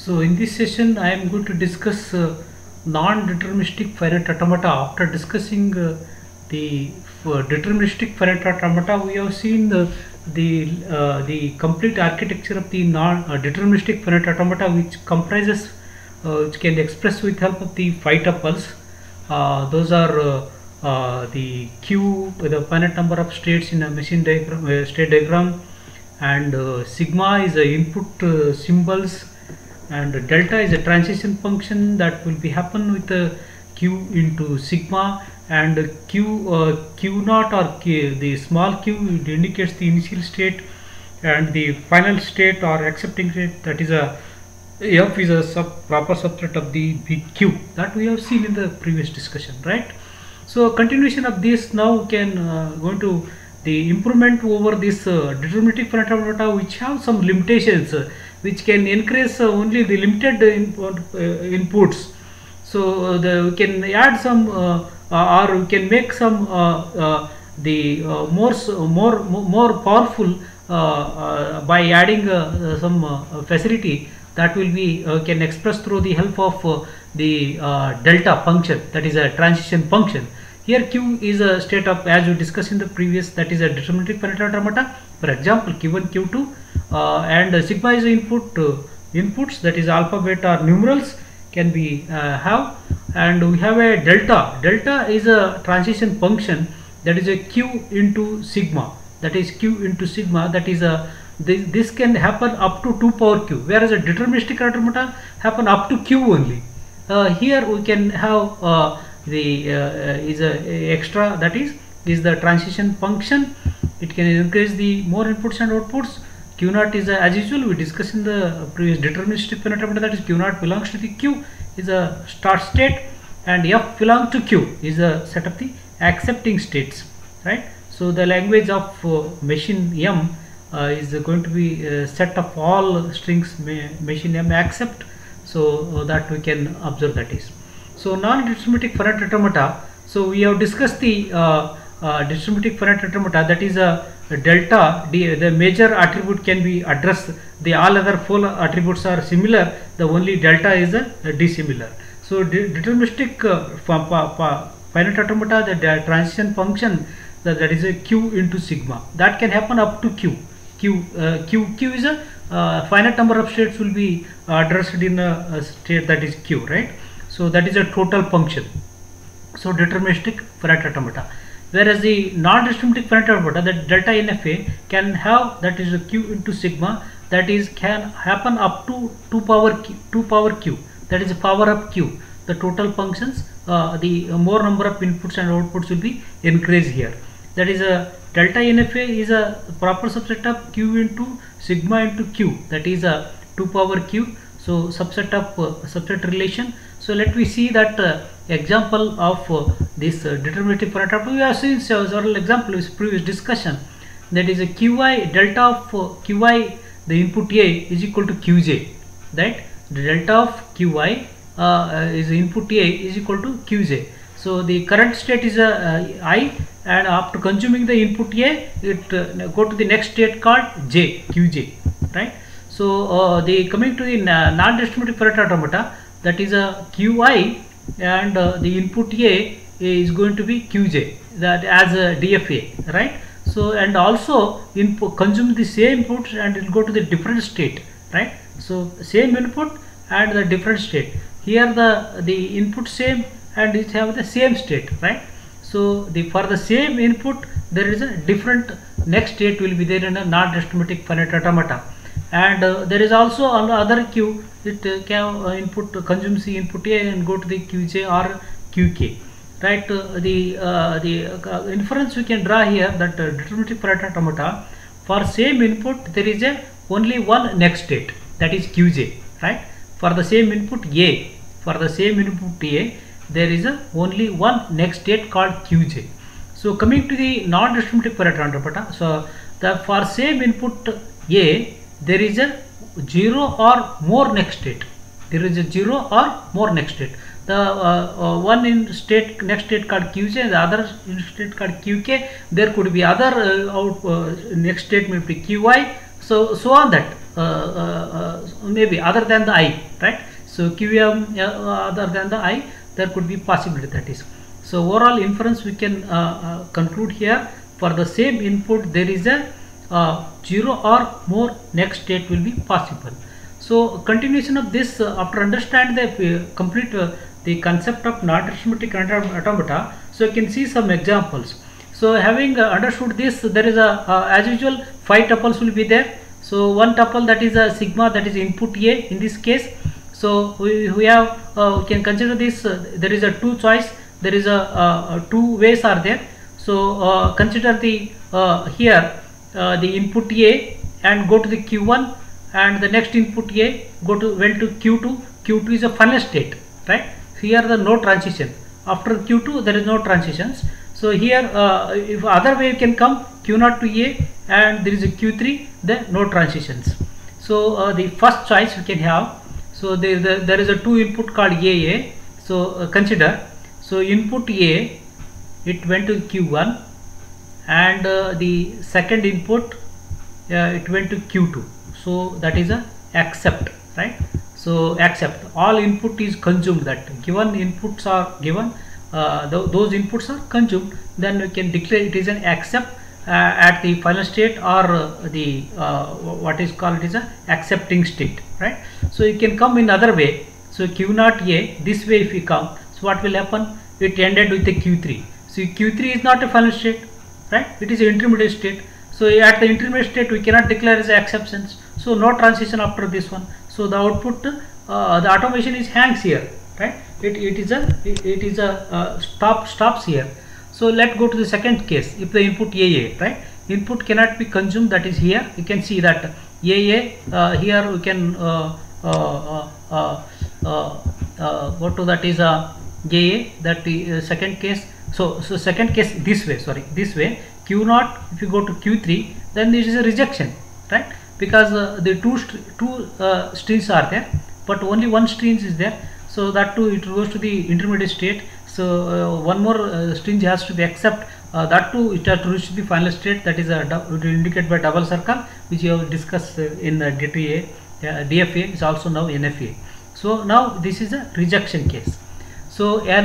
So in this session I am going to discuss non-deterministic finite automata. After discussing the deterministic finite automata, we have seen the complete architecture of the non-deterministic finite automata, which comprises which can express with help of the phi tuples. Those are the Q, the finite number of states in a machine diagram, state diagram, and sigma is the input symbols, and delta is a transition function that will be happen with q into sigma, and q naught or the small q, it indicates the initial state, and the final state or accepting state, that is a f is a proper subset of the big Q, that we have seen in the previous discussion, right? So continuation of this, now we can go into the improvement over this deterministic finite automata, which have some limitations, which can increase only the limited inputs. So we can add some or we can make some more powerful by adding some facility that will be can express through the help of the delta function, that is a transition function. Here Q is a state of, as we discussed in the previous, that is a deterministic finite automata. For example, Q1, Q2, and sigma is the inputs, that is alpha, beta, or numerals can be have, and we have a delta. Delta is a transition function, that is a Q into sigma, that is Q into sigma, that is a this can happen up to 2 power Q, whereas a deterministic automata happen up to Q only. Here we can have is a extra, that is the transition function. It can increase the more inputs and outputs. Q naught is as usual we discussed in the previous deterministic finite automata, that is Q naught belongs to the Q, is a start state, and F belongs to Q, is a set of the accepting states, right? So the language of machine M is going to be a set of all strings machine M accept, so that we can observe that is. So non-deterministic finite automata, so we have discussed the deterministic finite automata, that is a delta, the major attribute can be addressed, the all other 4 attributes are similar, the only delta is a dissimilar. So deterministic finite automata, the transition function, that is a Q into sigma, that can happen up to Q. Q is a finite number of states will be addressed in a state, that is Q, right? So that is a total function. So deterministic finite automata. Whereas the non-deterministic finite automata, that delta NFA can have, that is a Q into sigma, that is can happen up to 2 power Q, that is power of Q. The total functions, the more number of inputs and outputs will be increased here. That is a delta NFA is a proper subset of Q into sigma into Q, that is a 2 power Q. So subset of subset relation. So let me see that example of this deterministic finite automata. We have seen several examples in previous discussion, that is a Qi, delta of Qi, the input A is equal to Qj, right? The delta of Qi is input A is equal to Qj. So the current state is I, and after consuming the input A, it go to the next state called J, Qj, right? So the coming to the non-deterministic finite automata, that is a Qi, and the input A is going to be Qj, that as a DFA, right? So and also input consume the same inputs and it will go to the different state, right? So same input and the different state. Here the input same and it have the same state, right? So for the same input there is a different next state will be there in a non-deterministic finite automata. And there is also other Q, it can input consumes the input A and go to the Qj or Qk, right? The inference we can draw here, that deterministic finite automata, for same input there is only one next state, that is Qj, right? For the same input A, there is only one next state called Qj. So coming to the non-deterministic finite automata, so for same input A, there is a 0 or more next state. There is a 0 or more next state. The one in state next state called Qj and the other in state called Qk. There could be other next state may be Qi. So on that maybe other than the I. right? So QM other than the I, there could be possibility, that is. So overall inference we can conclude here, for the same input there is a 0 or more next state will be possible. So continuation of this, after understand the complete the concept of non-arithmetic automata, so you can see some examples. So having understood this, there is a as usual 5 tuples will be there. So one tuple, that is a sigma, that is input A in this case. So we have we can consider this, there is a 2 choice, there is a 2 ways are there. So consider the here the input A and go to the Q1, and the next input A went to Q2. Q2 is a final state, right? Here the no transition. After Q2 there is no transitions. So here if other way can come, Q0 to A and there is a Q3, then no transitions. So the first choice we can have. So there is a 2 input called AA. So consider, so input A, it went to Q1, and the second input it went to Q2. So that is a accept, right? So accept, all input is consumed, that given inputs are given, those inputs are consumed, then we can declare it is an accept at the final state, or the what is called is a accepting state, right? So you can come in other way. So Q0 A, this way if you come, so what will happen? It ended with the Q3. So Q3 is not a final state, right? It is an intermediate state. So at the intermediate state we cannot declare as acceptance. So no transition after this one. So the output, the automation is hangs here, right? It is a stops here. So let's go to the second case. If the input AA, right? Input cannot be consumed, that is here. You can see that AA here we can go to, that is AA, that the second case. So second case this way, sorry, this way. Q0, if you go to Q3, then this is a rejection, right? Because the two strings are there, but only one string is there. So that too, it goes to the intermediate state. So one more string has to be accept, that too it has to reach the final state, that is it will indicate by double circle, which you have discussed in DFA, is also now NFA. So now this is a rejection case. So an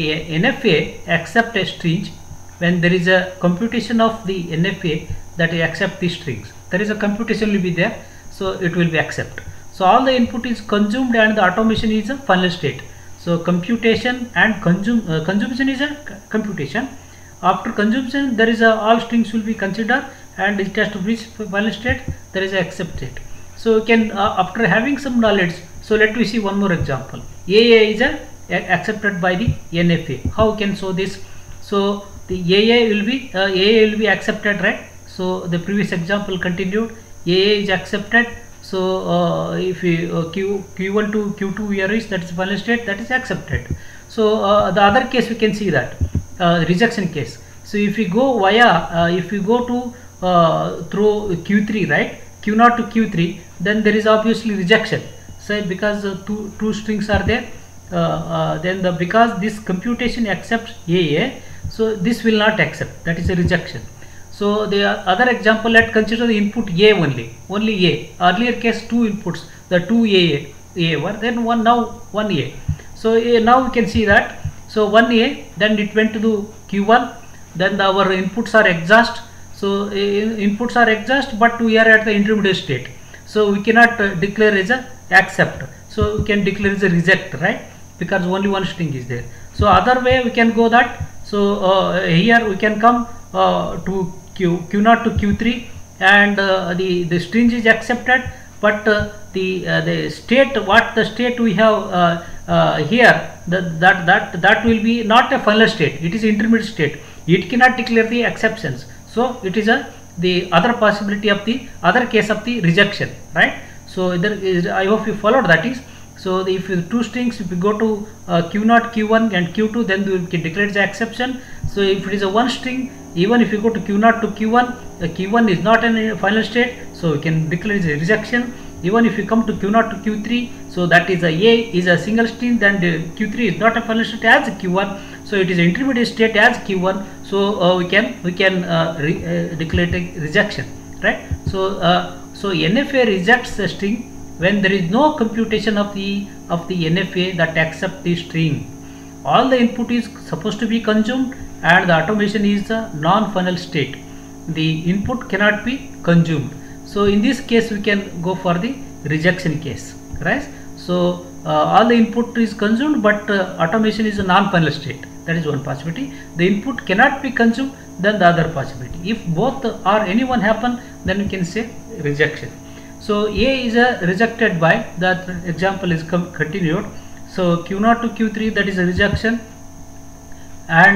NFA accept a string when there is a computation of the NFA, that accept the strings. There is a computation will be there, so it will be accept. So all the input is consumed and the automation is a final state. So computation and consumption is a computation. After consumption, there is a all strings will be considered and it has to reach final state. There is a accept state. So you can after having some knowledge. So let me see one more example. AA is accepted by the NFA. How we can show this? So the AA will be accepted, right? So the previous example continued. AA is accepted. So if we Q1 to Q2 we reach, that is final state, that is accepted. So the other case we can see that rejection case. So if we go via if we go to through Q3, right, Q0 to Q3, then there is obviously rejection. So because two strings are there, then because this computation accepts AA, so this will not accept, that is a rejection. So the other example, let's consider the input A only A. Earlier case 2 inputs, the 2 A were, then now 1 A. So now we can see that, so 1 A, then it went to the Q1, then our inputs are exhaust. So inputs are exhaust, but we are at the intermediate state. So we cannot declare as a accept. So we can declare as a reject, right? Because only one string is there. So other way we can go that. So here we can come to Q0 to Q3, and the string is accepted, but the state, what the state we have here, that will be not a final state. It is intermediate state. It cannot declare the exceptions. So it is the other possibility of the other case of the rejection, right? So there is, I hope you followed that is. So if two strings, if we go to Q0, Q1 and Q2, then we can declare the exception. So if it is a one string, even if you go to Q0 to Q1, Q1 is not a final state, so we can declare the rejection. Even if you come to Q0 to Q3, so that is A is a single string, then the Q3 is not a final state as Q1, so it is an intermediate state as Q1. So we can declare a rejection, right? So so NFA rejects the string when there is no computation of the NFA that accept the string. All the input is supposed to be consumed and the automation is a non-final state. The input cannot be consumed. So in this case we can go for the rejection case, right? So all the input is consumed, but automation is a non-final state. That is one possibility. The input cannot be consumed, then the other possibility. If both or any one happen, then we can say rejection. So A is rejected by, that example is continued. So Q0 to Q3, that is a rejection, and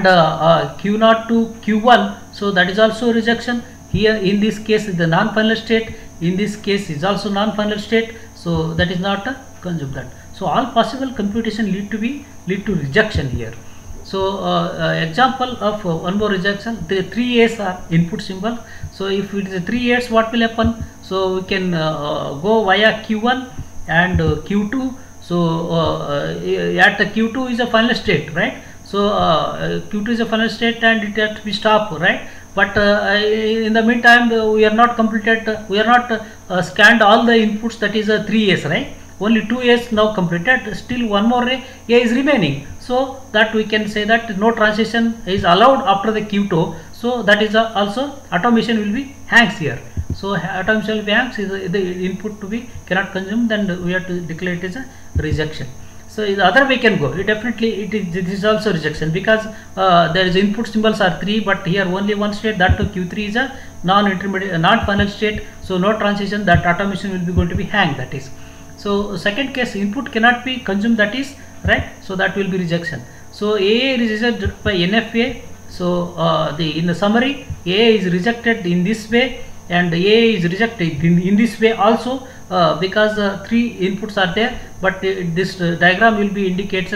Q0 to Q1, so that is also a rejection. Here in this case is the non-final state, in this case is also non-final state, so that is not a consumed that. So all possible computation lead to rejection here. So example of one more rejection, the 3 A's are input symbol. So if it is a 3 A's, what will happen? So we can go via Q1 and Q2. So at the Q2 is a final state, right? So Q2 is a final state and it has to be stopped, right? But in the meantime, we are not completed, we are not scanned all the inputs, that is a 3 A's, right? Only 2 A's now completed, still one more A is remaining. So that we can say that no transition is allowed after the Q2. So that is also automation will be hangs here. So automation will be hangs, is the input to be cannot consume, then we have to declare it as a rejection. So the other way can go. It definitely this is also rejection, because there is input symbols are 3, but here only one state, that to Q3 is a non-intermediate, non-final state. So no transition, that automation will be going to be hang, that is. So second case, input cannot be consumed, that is right. So that will be rejection. So AA is rejected by NFA. So in the summary, AA is rejected in this way, and AA is rejected in this way also, because 3 inputs are there, but this diagram will be indicates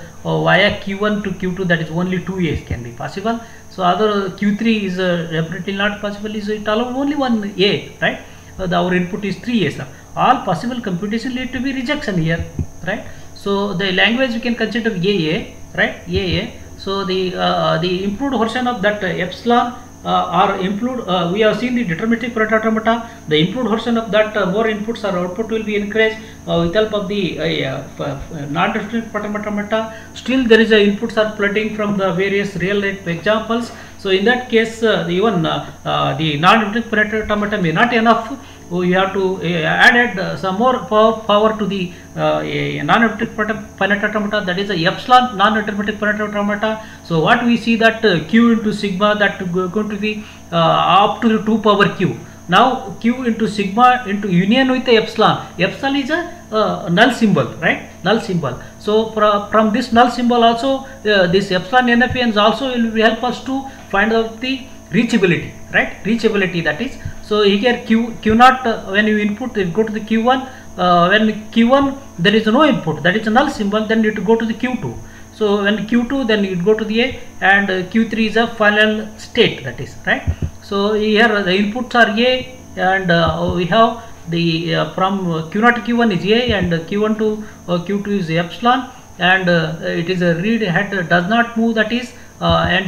via Q1 to Q2, that is only 2 A's can be possible. So other Q3 is definitely not possible, is it allows only one A, right? Our input is 3 A's. All possible computation lead to be rejection here, right? So the language we can consider AA, right? AA. So the improved version of that epsilon or improved, we have seen the deterministic Pareto automata. The improved version of that, more inputs or output will be encouraged with help of the non-deterministic Pareto automata. Still there is a inputs are flooding from the various real life examples. So in that case, even the non-deterministic Pareto automata may not enough. We have to added some more power to the non-deterministic Pareto automata, that is a epsilon non-deterministic Pareto automata. So what we see that q into sigma, that going to be up to the 2 power q. Now q into sigma into union with the epsilon. Epsilon is a null symbol, right? Null symbol. So from this null symbol also, this epsilon NFA also will help us to find out the reachability, right? Reachability, that is. So here Q0, when you input, you go to the Q1. When Q1 there is no input, that is a null symbol, then you to go to the Q2. So when Q2, then you go to the A, and Q3 is a final state, that is right. So here the inputs are A, and we have the from Q0 to Q1 is A, and Q1 to Q2 is epsilon, and it is a read head does not move, that is, and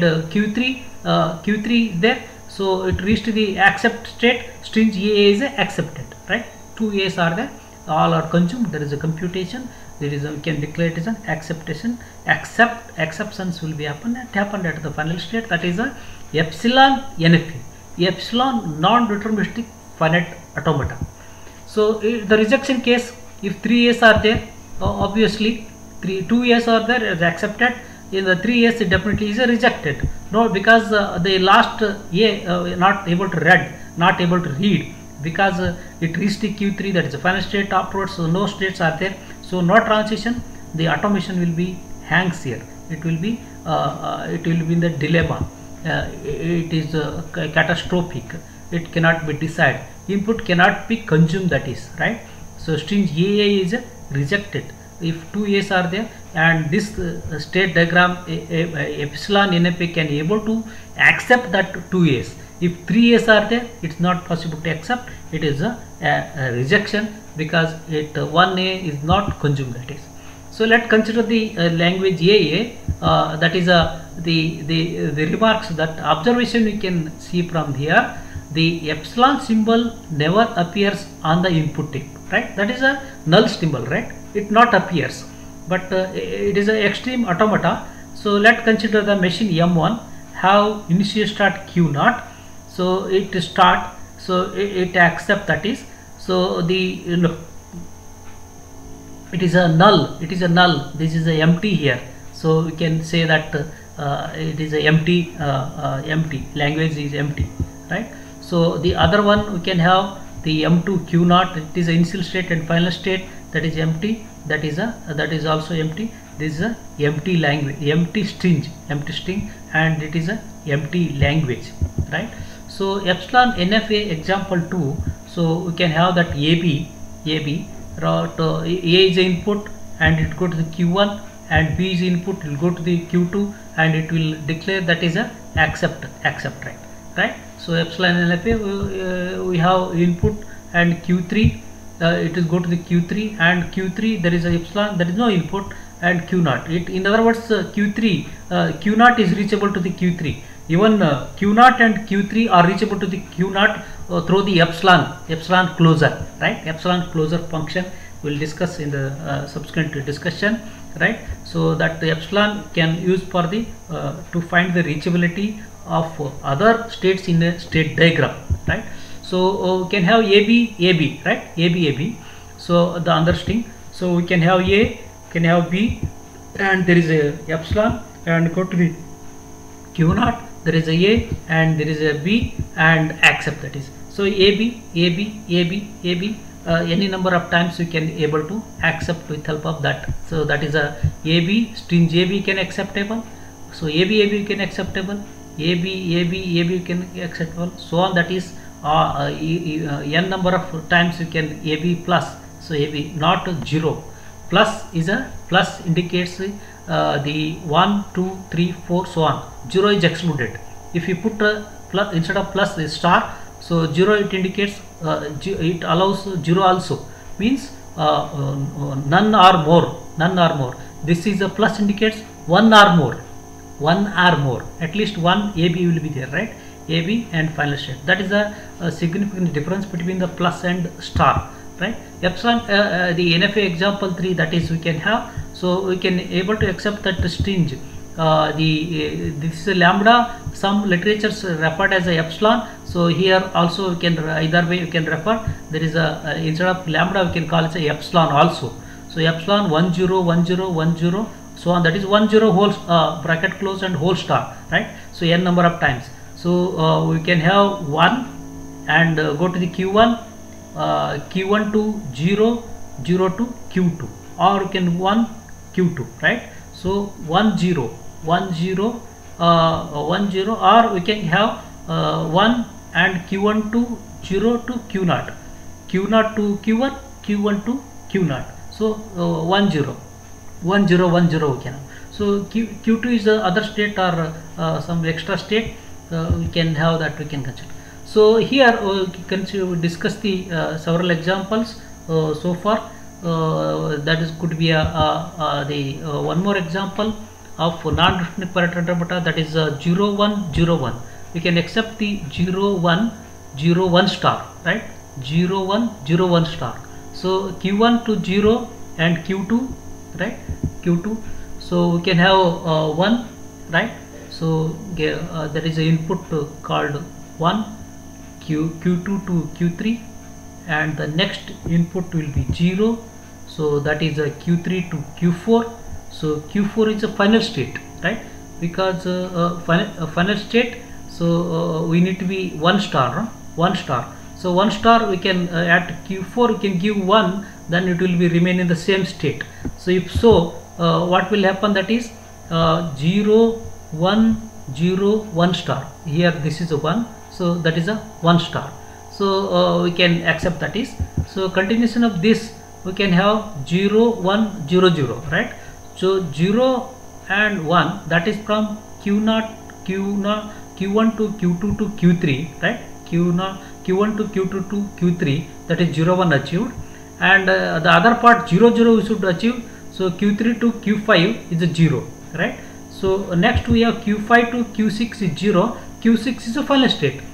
Q3 there. So it reached the accept state, string A is accepted, right? 2 A's are there, all are consumed, there is a computation, there is a, we can declare it as an acceptation, exceptions will be happened at the final state, that is a epsilon NFA, epsilon non-deterministic finite automata. So the rejection case, if 3 A's are there, obviously 2 A's are there is accepted. In the 3 A's, it definitely is rejected. No, because the last A not able to read, because it reached the Q3, that is the final state afterwards. So no states are there. So no transition. The automation will be hangs here. It will be in the dilemma. It is catastrophic. It cannot be decided. Input cannot be consumed, that is right. So string AA is rejected if 2 A's are there, and this state diagram epsilon NFA can able to accept that 2 A's. If 3 A's are there, it's not possible to accept. It is a rejection, because it 1 A is not consumed, that is. So let's consider the language AA. That is the remarks, that observation we can see from here, the epsilon symbol never appears on the input tip, right? That is a null symbol, right? It not appears, but it is an extreme automata. So let's consider the machine M1 have initial start Q0. So it start, so it accept that is, so the it is a null, this is a empty here. So we can say that it is a empty, empty language is empty, right? So the other one we can have the M2 Q0, it is a initial state and final state, that is empty, that is also empty. This is a empty language, empty string, and it is a empty language, right? So epsilon NFA example 2, so we can have that AB, A is the input and it go to the Q1, and B is the input, it will go to the Q2 and it will declare that is a accept, right? So epsilon NFA, we have input and Q3, it will go to the Q3, and Q3 there is a epsilon, there is no input, and Q0. In other words, Q3, Q0 is reachable to the Q3. Even Q0 and Q3 are reachable to the Q0 through the epsilon closure, right? Epsilon closure function we'll discuss in the subsequent discussion, right? So that the epsilon can use for the to find the reachability of other states in a state diagram, right? So we can have AB, right? AB. So the understanding. So we can have A, can have B, and there is a epsilon, and go to the Q0, there is a and there is a B, and accept, that is. So AB, any number of times you can able to accept with help of that. So that is a AB, string AB can acceptable. So AB can acceptable, AB can acceptable, so on. That is n number of times you can AB plus. So AB not 0. Plus is a plus indicates the 1, 2, 3, 4, so on. 0 is excluded. If you put a plus instead of plus is star, so 0 it indicates it allows 0 also, means none or more. This is a plus indicates one or more, at least one AB will be there, right? AB and final state. That is a significant difference between the plus and star, right? Epsilon, the NFA example 3, that is we can have, so we can able to accept that the string, this is a lambda, some literatures referred as a epsilon. So here also we can either way you can refer, there is a instead of lambda we can call it a epsilon also. So epsilon 10 10 so on, that is 10 whole bracket close and whole star, right? So n number of times. So we can have 1 and go to the Q1, Q1 to 0, 0 to Q2, or you can 1 Q2, right? So 1 0, or we can have 1 and Q1 to 0 to Q0, Q0 to Q1, Q1 to Q0. So 1 0 we can have. So Q2 is the other state or some extra state, we can have that, we can consider. So here we can discuss the several examples so far. That is could be one more example of non-deterministic parameter automata, that is 0 1 0 1. We can accept the 0 1 0 1 star, right? 0 1 0 1 star. So Q1 to 0 and Q2, right? Q2. So we can have 1, right? So there is an input called 1, Q2 to Q3, and the next input will be 0. So that is a Q3 to Q4. So Q4 is a final state, right? Because final state, so we need to be 1 star, 1 star. So 1 star we can at Q4 we can give 1, then it will be remain in the same state. So if so, what will happen, that is 0 1 0 1 star. Here this is a 1, so that is a 1 star. So we can accept that is. So continuation of this, we can have 0 1 0 0, right? So 0 and 1, that is from Q1 to Q2 to Q3, right? Q1 to Q2 to Q3, that is 0 1 achieved, and the other part 0 0 we should achieve. So Q3 to Q5 is a 0, right? So next we have Q5 to Q6 is 0. Q6 is a final state. So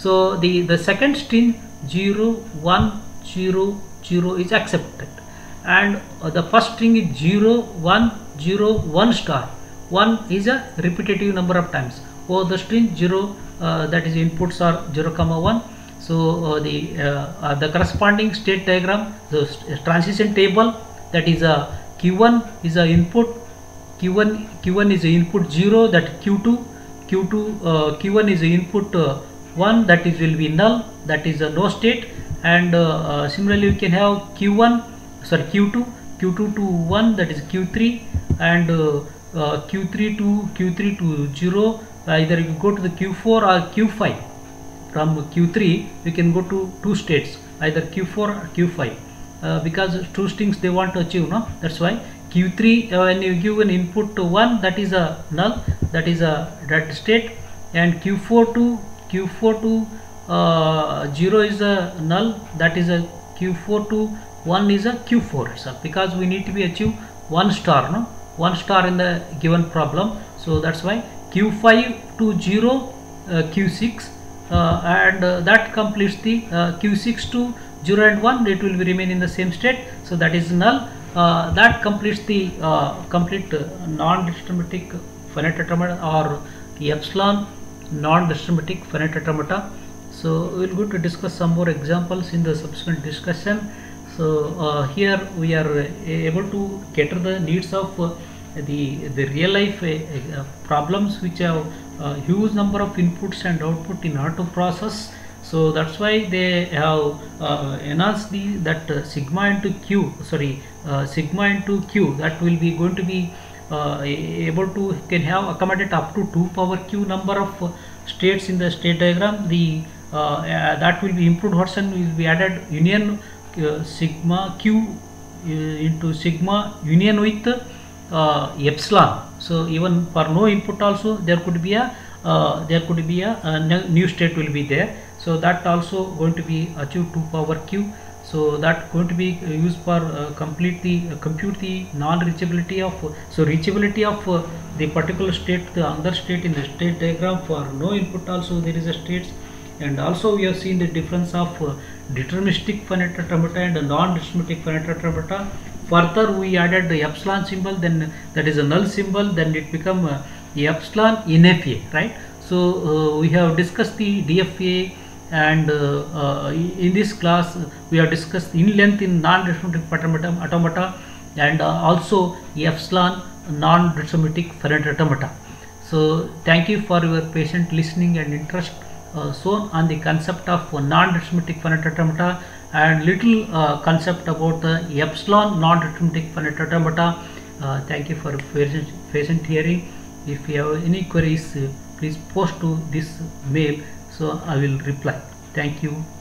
So the second string 0 1 0 0 is accepted, and the first string is 0 1 0 1 star. 1 is a repetitive number of times. For the string 0, that is inputs are 0 comma 1. So the corresponding state diagram, the transition table, that is a Q1 is a input, Q1 is a input 0, that Q2 Q1 is a input 1, that is will be null, that is a no state. And similarly we can have Q2 to 1, that is Q3, and Q3 to 0, either you go to the Q4 or Q5. From Q3 we can go to two states, either Q4 or Q5, because two strings they want to achieve, no? That's why Q3, when you give an input to 1, that is a null, that is a that state, and Q4 to 0 is a null, that is a Q4 to 1 is a Q4 itself, because we need to be achieve 1 star, no? 1 star in the given problem. So that's why Q5 to 0 Q6, and that completes the Q6 to 0 and 1, it will be remain in the same state, so that is null. That completes the complete non-systematic finite automata, or epsilon non-systematic finite automata. So we will go to discuss some more examples in the subsequent discussion. So here we are able to cater the needs of the real life problems which have huge number of inputs and output in order to process. So that's why they have enhanced that sigma into q, that will be going to be able to can have accommodate up to 2 power q number of states in the state diagram. The that will be improved version will be added union sigma q into sigma union with epsilon. So even for no input also there could be a new state will be there. So that also going to be achieved 2 power q. So that going to be used for compute the non-reachability of reachability of the particular state, the other state in the state diagram. For no input also there is a states, and also we have seen the difference of deterministic finite automata and non-deterministic finite automata. Further we added the epsilon symbol, then that is a null symbol, then it become epsilon NFA, right? So we have discussed the DFA, and in this class we have discussed in length in non-deterministic automata, and also epsilon non-deterministic finite automata. So thank you for your patient listening and interest shown on the concept of non-deterministic finite automata, and little concept about the epsilon non-deterministic finite automata. Thank you for patient hearing. If you have any queries, please post to this mail, so I will reply. Thank you.